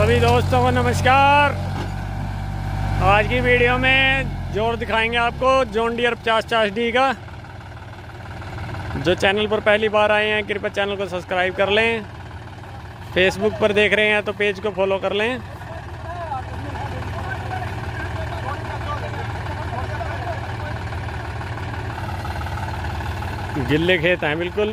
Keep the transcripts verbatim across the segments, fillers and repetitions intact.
सभी दोस्तों को नमस्कार। आज की वीडियो में जोर दिखाएंगे आपको जॉन डियर पचास पचास डी का। जो चैनल पर पहली बार आए हैं कृपया चैनल को सब्सक्राइब कर लें। फेसबुक पर देख रहे हैं तो पेज को फॉलो कर लें। गिल्ले खेत हैं बिल्कुल।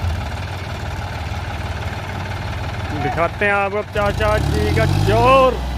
दिखाते हैं आपको चाचा जी का जोर।